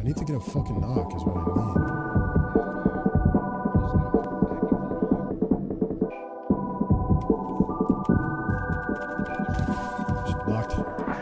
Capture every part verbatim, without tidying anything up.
I need to get a fucking knock is what I need. Just locked.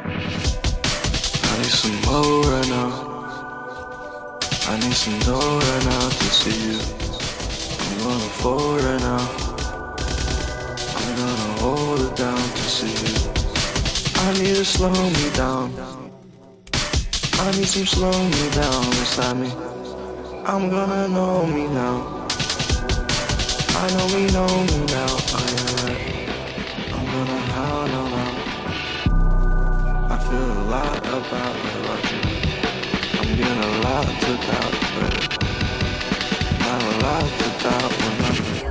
I need some more right now. I need some dough right now to see you. I'm gonna fall right now. I'm gonna hold it down to see you. I need to slow me down. I need some slow me down beside me. I'm gonna know me now. I know me, know me now. I am right. I'm gonna howl now, now. I feel a lot about it. I'm getting a lot to doubt, but not a lot to doubt when I'm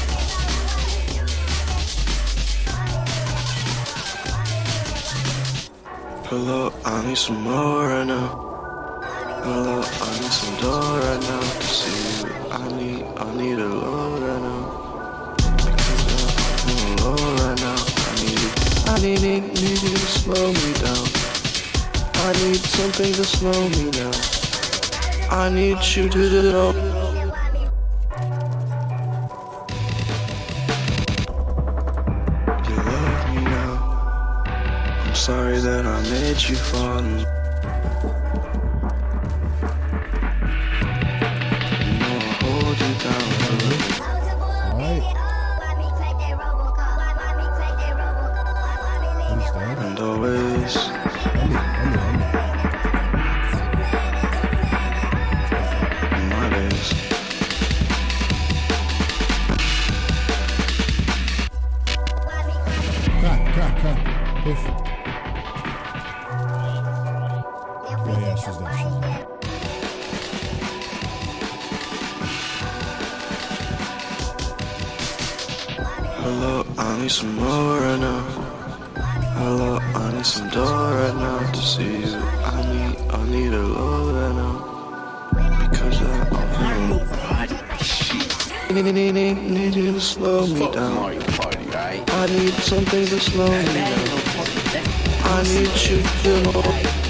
pull up, I need some more right now. Pull up, I need some dough right now to see you. I need, I need a load right now. Because I'm feeling low right now. I need it, I need it, need you to slow me down. I need something to slow me down. I need you to do it all. You love me now. I'm sorry that I made you fall in. You know I hold you down. Alright. And always. My days. Crack, crack, crack. Push. Yeah, yeah, she's there, she's there. Hello, I need some more right now. Hello, I need some dough right now to see you. I need, I need a load right now. Because I'm feeling. Need, need, need, need you to slow me down. I need something to slow me down. I need you to know.